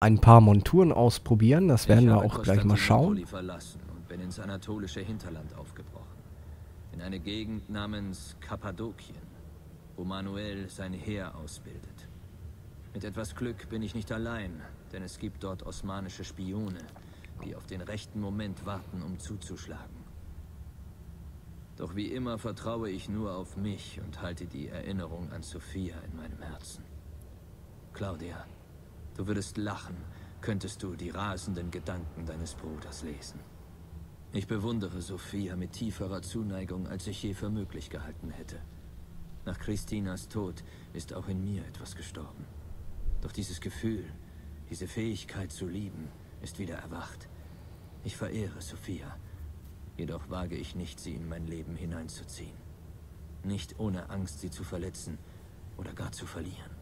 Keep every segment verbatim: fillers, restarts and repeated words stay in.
ein paar Monturen ausprobieren. Das werden Ich wir habe auch gleich mal Konstantinopel schauen. verlassen und bin ins anatolische Hinterland aufgebrochen. In eine Gegend namens Kappadokien, wo Manuel sein Heer ausbildet. Mit etwas Glück bin ich nicht allein, denn es gibt dort osmanische Spione, die auf den rechten Moment warten, um zuzuschlagen. Doch wie immer vertraue ich nur auf mich und halte die Erinnerung an Sophia in meinem Herzen. Claudia, du würdest lachen, könntest du die rasenden Gedanken deines Bruders lesen. Ich bewundere Sophia mit tieferer Zuneigung, als ich je für möglich gehalten hätte. Nach Christinas Tod ist auch in mir etwas gestorben. Doch dieses Gefühl, diese Fähigkeit zu lieben, ist wieder erwacht. Ich verehre Sophia. Jedoch wage ich nicht, sie in mein Leben hineinzuziehen. Nicht ohne Angst, sie zu verletzen oder gar zu verlieren.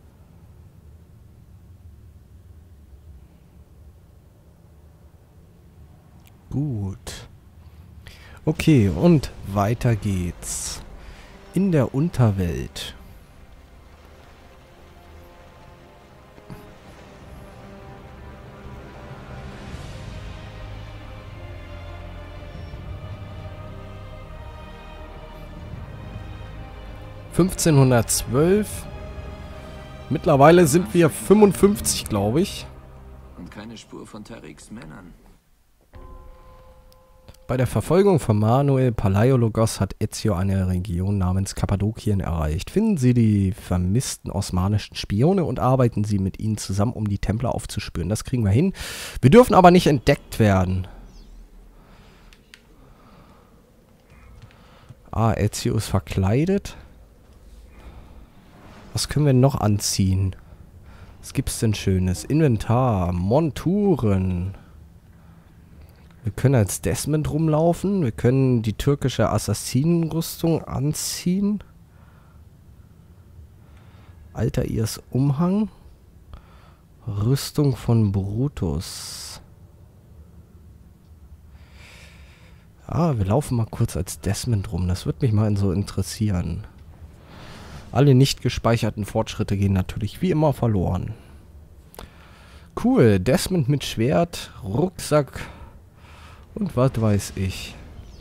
Gut. Okay, und weiter geht's. In der Unterwelt. fünfzehnhundertzwölf. Mittlerweile sind wir fünfundfünfzig, glaube ich. Und keine Spur von Tariks Männern. Bei der Verfolgung von Manuel Palaiologos hat Ezio eine Region namens Kappadokien erreicht. Finden Sie die vermissten osmanischen Spione und arbeiten Sie mit ihnen zusammen, um die Templer aufzuspüren. Das kriegen wir hin. Wir dürfen aber nicht entdeckt werden. Ah, Ezio ist verkleidet. Was können wir noch anziehen? Was gibt's denn Schönes? Inventar, Monturen. Wir können als Desmond rumlaufen. Wir können die türkische Assassinenrüstung anziehen. Altairs Umhang. Rüstung von Brutus. Ah, wir laufen mal kurz als Desmond rum. Das würde mich mal so interessieren. Alle nicht gespeicherten Fortschritte gehen natürlich wie immer verloren. Cool, Desmond mit Schwert, Rucksack und was weiß ich.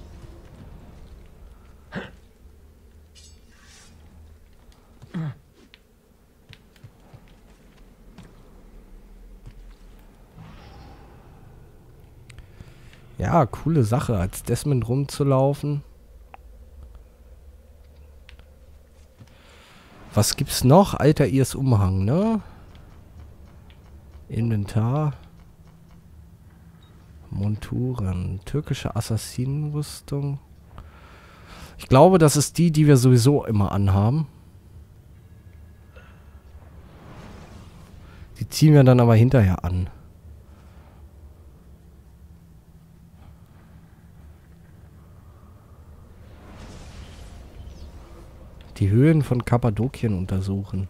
Ja, coole Sache, als Desmond rumzulaufen. Was gibt's noch? Altairs Umhang, ne? Inventar. Monturen. Türkische Assassinenrüstung. Ich glaube, das ist die, die wir sowieso immer anhaben. Die ziehen wir dann aber hinterher an. Die Höhen von Kappadokien untersuchen.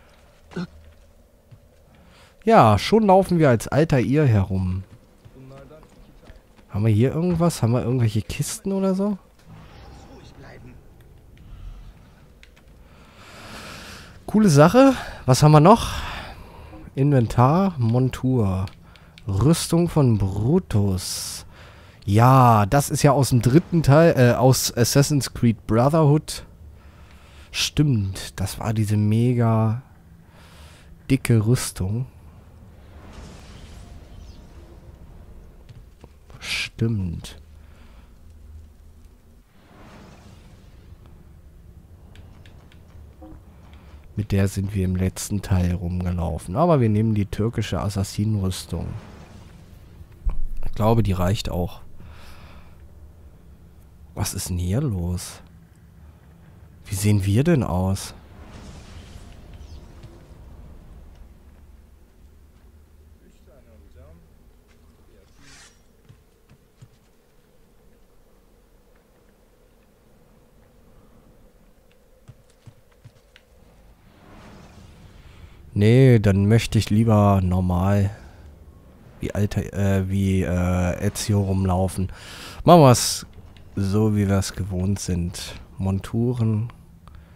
Ja, schon laufen wir als Altair herum. Haben wir hier irgendwas? Haben wir irgendwelche Kisten oder so? Coole Sache. Was haben wir noch? Inventar, Montur. Rüstung von Brutus. Ja, das ist ja aus dem dritten Teil, äh, aus Assassin's Creed Brotherhood. Stimmt, das war diese mega dicke Rüstung. Stimmt. Mit der sind wir im letzten Teil rumgelaufen. Aber wir nehmen die türkische Assassinenrüstung. Ich glaube, die reicht auch. Was ist denn hier los? Wie sehen wir denn aus? Nee, dann möchte ich lieber normal wie alter, äh, wie äh, Ezio rumlaufen. Machen wir es so, wie wir es gewohnt sind. Monturen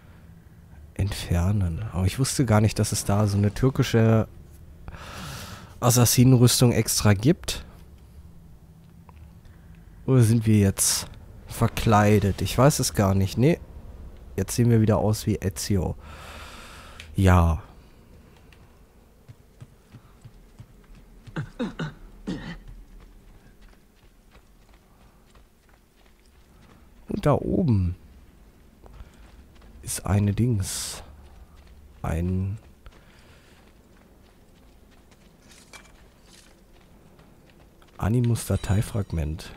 entfernen. Aber ich wusste gar nicht, dass es da so eine türkische Assassinenrüstung extra gibt. Oder sind wir jetzt verkleidet? Ich weiß es gar nicht. Nee, jetzt sehen wir wieder aus wie Ezio. Ja. Und da oben ist eine Dings. Ein... Animus-Dateifragment.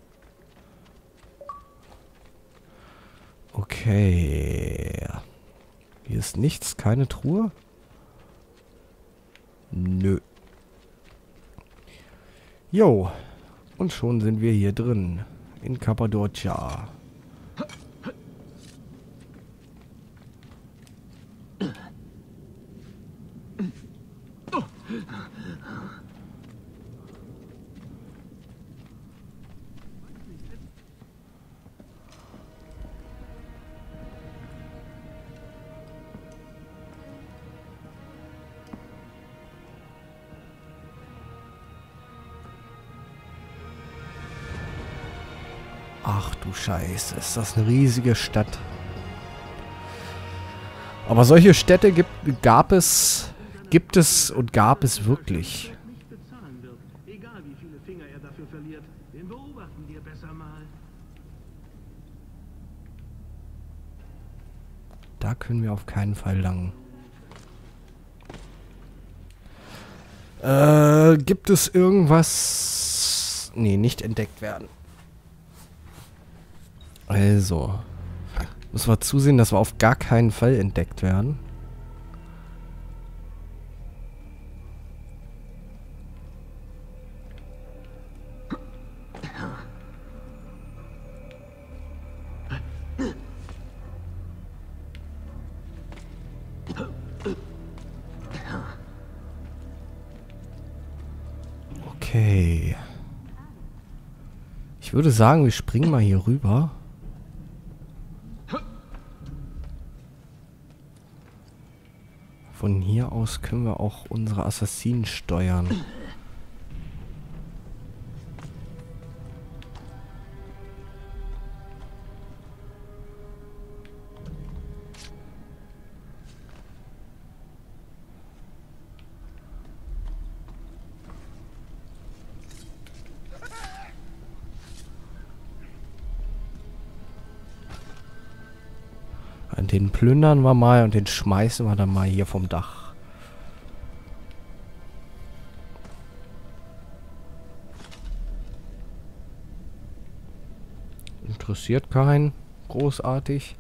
Okay. Hier ist nichts, keine Truhe? Nö. Jo. Und schon sind wir hier drin. In Cappadocia. Ach du Scheiße, ist das eine riesige Stadt. Aber solche Städte gibt, gab es, gibt es und gab es wirklich. Da können wir auf keinen Fall lang. Äh, gibt es irgendwas... Nee, nicht entdeckt werden. Also. Müssen wir zusehen, dass wir auf gar keinen Fall entdeckt werden. Okay. Ich würde sagen, wir springen mal hier rüber. Von hier aus können wir auch unsere Assassinen steuern. Den plündern wir mal und den schmeißen wir dann mal hier vom Dach. Interessiert keinen. Großartig.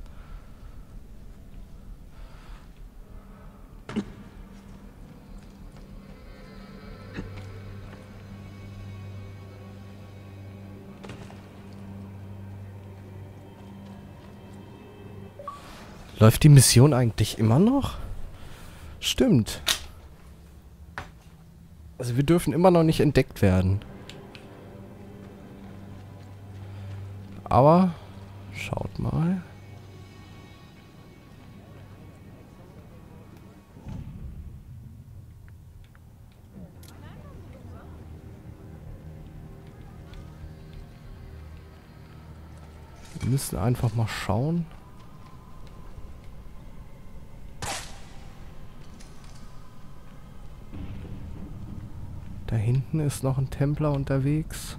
Läuft die Mission eigentlich immer noch? Stimmt. Also wir dürfen immer noch nicht entdeckt werden. Aber schaut mal. Wir müssen einfach mal schauen. Da hinten ist noch ein Templer unterwegs.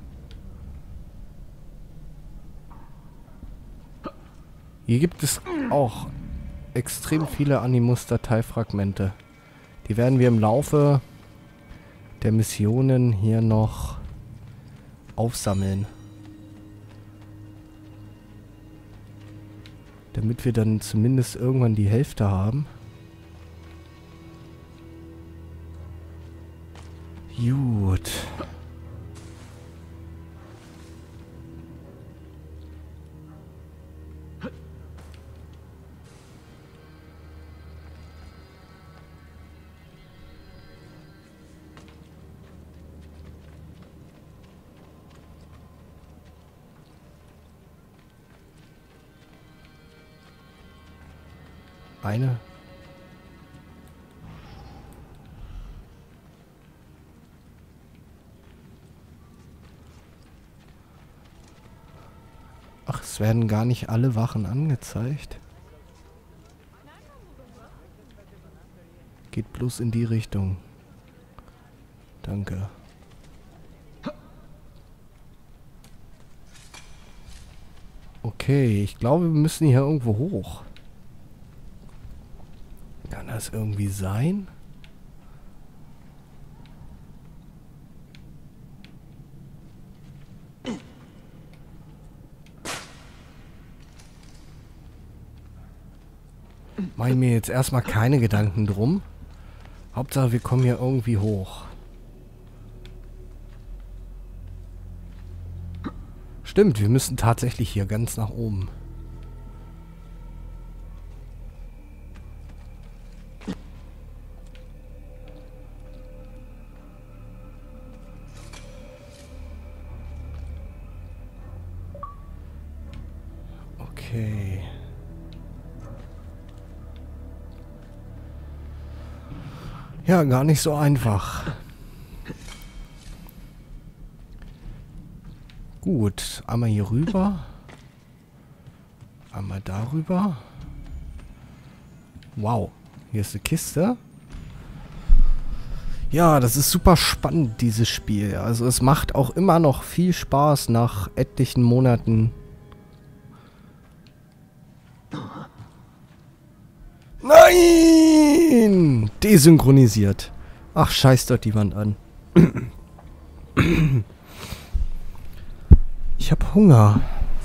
Hier gibt es auch extrem viele Animus-Dateifragmente. Die werden wir im Laufe der Missionen hier noch aufsammeln. Damit wir dann zumindest irgendwann die Hälfte haben. Gut. Eine. Es werden gar nicht alle Wachen angezeigt. Geht bloß in die Richtung. Danke. Okay, ich glaube, wir müssen hier irgendwo hoch. Kann das irgendwie sein? Mach ich mir jetzt erstmal keine Gedanken drum. Hauptsache, wir kommen hier irgendwie hoch. Stimmt, wir müssen tatsächlich hier ganz nach oben. Okay. Ja, gar nicht so einfach. Gut, einmal hier rüber. Einmal darüber. Wow, hier ist eine Kiste. Ja, das ist super spannend, dieses Spiel. Also es macht auch immer noch viel Spaß nach etlichen Monaten. Nein! Desynchronisiert. Ach, scheiß dort die Wand an. Ich hab Hunger.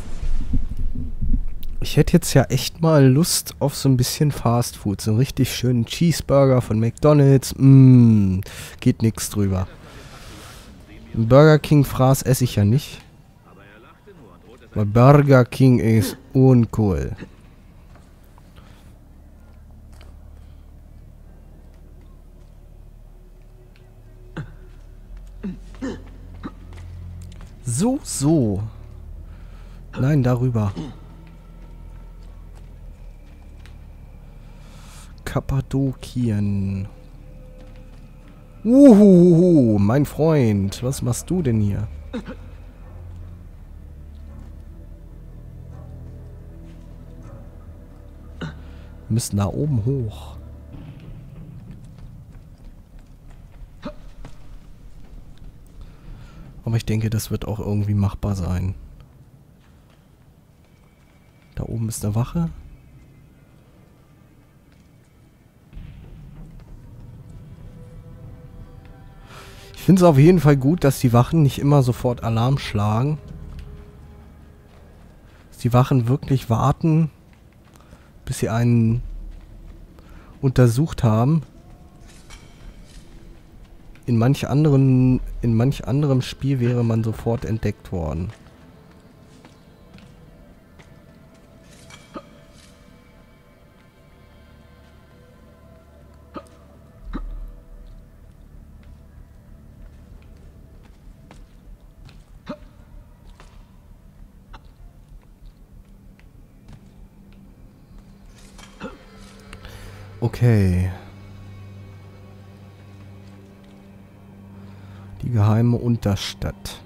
Ich hätte jetzt ja echt mal Lust auf so ein bisschen Fast Food. So einen richtig schönen Cheeseburger von McDonald's. Mmm, geht nix drüber. Ein Burger King Fraß esse ich ja nicht. Weil Burger King ist uncool. So, so. Nein, darüber. Kappadokien. Uhuhu, mein Freund. Was machst du denn hier? Wir müssen da oben hoch. Aber ich denke, das wird auch irgendwie machbar sein. Da oben ist eine Wache. Ich finde es auf jeden Fall gut, dass die Wachen nicht immer sofort Alarm schlagen. Dass die Wachen wirklich warten, bis sie einen untersucht haben. In manch anderen, in manch anderem Spiel wäre man sofort entdeckt worden. Okay. Die geheime Unterstadt.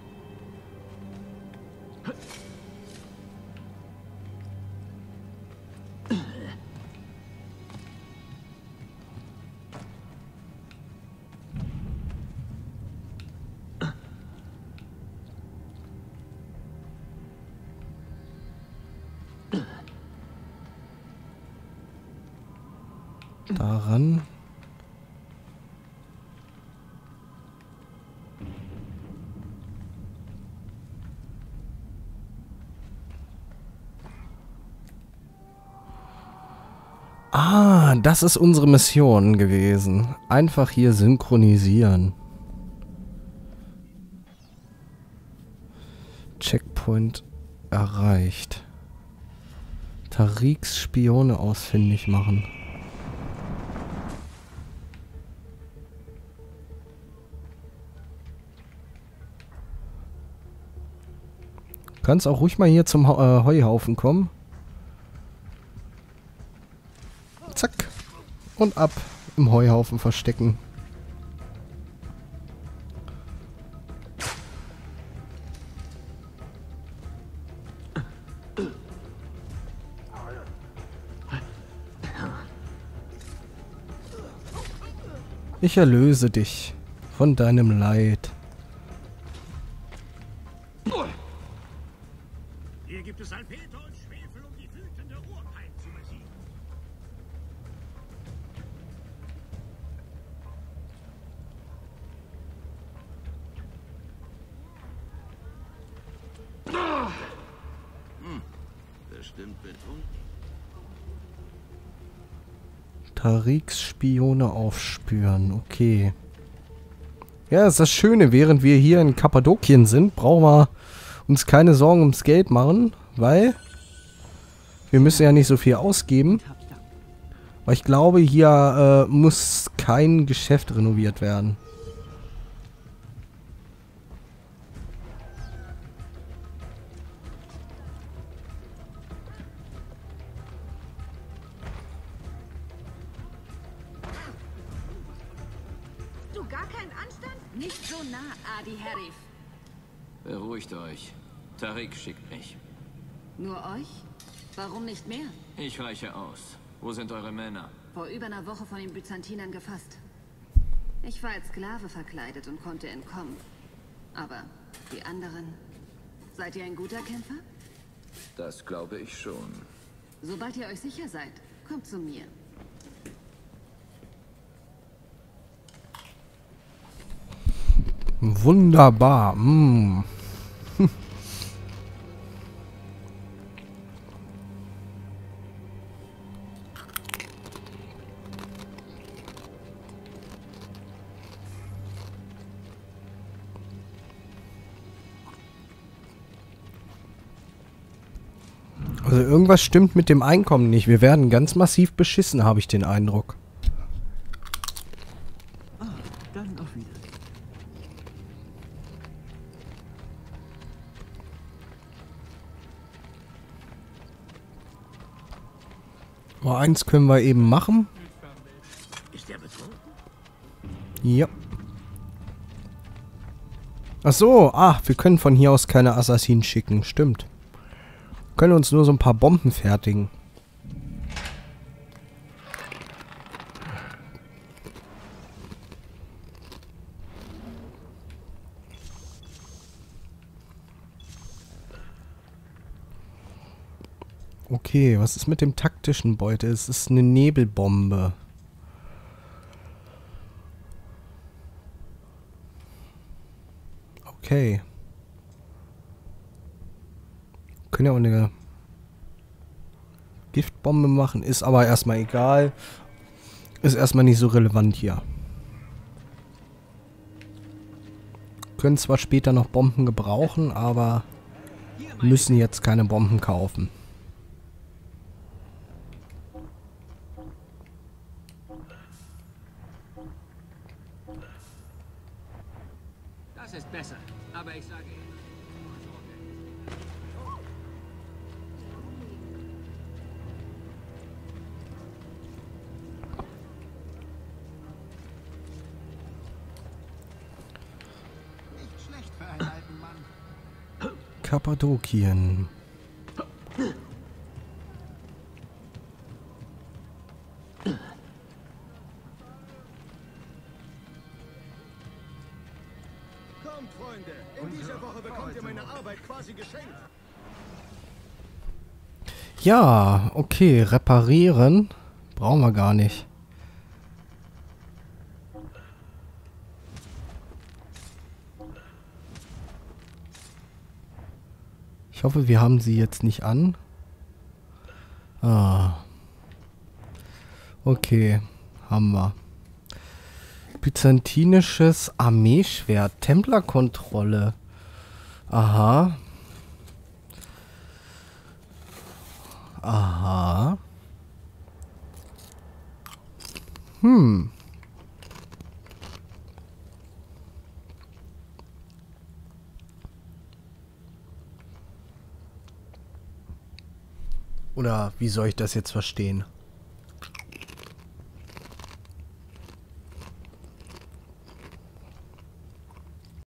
Daran. Ah, das ist unsere Mission gewesen. Einfach hier synchronisieren. Checkpoint erreicht. Tariqs Spione ausfindig machen. Du kannst auch ruhig mal hier zum äh, Heuhaufen kommen. Zack. Und ab im Heuhaufen verstecken. Ich erlöse dich von deinem Leid. Hier gibt es Salpeter und Schwefel, um die wütende Urpein zu besiegen. Hm, bestimmt betrunken. Tariks Spione aufspüren. Okay. Ja, das ist das Schöne. Während wir hier in Kappadokien sind, brauchen wir uns keine Sorgen ums Geld machen, weil wir müssen ja nicht so viel ausgeben. Aber ich glaube, hier äh, muss kein Geschäft renoviert werden. Du gar keinen Anstand? Nicht so nah, Adi Herif. Beruhigt euch. Tarik schickt mich. Nur euch? Warum nicht mehr? Ich reiche aus. Wo sind eure Männer? Vor über einer Woche von den Byzantinern gefasst. Ich war als Sklave verkleidet und konnte entkommen. Aber die anderen... Seid ihr ein guter Kämpfer? Das glaube ich schon. Sobald ihr euch sicher seid, kommt zu mir. Wunderbar. Mm. Also irgendwas stimmt mit dem Einkommen nicht. Wir werden ganz massiv beschissen, habe ich den Eindruck. Ah, dann auf Wiedersehen. Aber eins können wir eben machen. Ist der betrunken? Ja. Ach so, ah, wir können von hier aus keine Assassinen schicken. Stimmt. Können uns nur so ein paar Bomben fertigen. Okay, was ist mit dem taktischen Beutel? Es ist eine Nebelbombe. Okay. Können ja auch eine Giftbombe machen, ist aber erstmal egal. Ist erstmal nicht so relevant hier. Können zwar später noch Bomben gebrauchen, aber müssen jetzt keine Bomben kaufen. Das ist besser, aber ich sage Ihnen. Nicht schlecht für einen alten Mann. Kappadokien. Kommt, Freunde. In dieser Woche bekommt ihr meine Arbeit quasi geschenkt. Ja, okay, reparieren brauchen wir gar nicht. Ich hoffe, wir haben sie jetzt nicht an. Ah. Okay, haben wir. Byzantinisches Armeeschwert, Templerkontrolle. Aha. Aha. Hm. Oder wie soll ich das jetzt verstehen?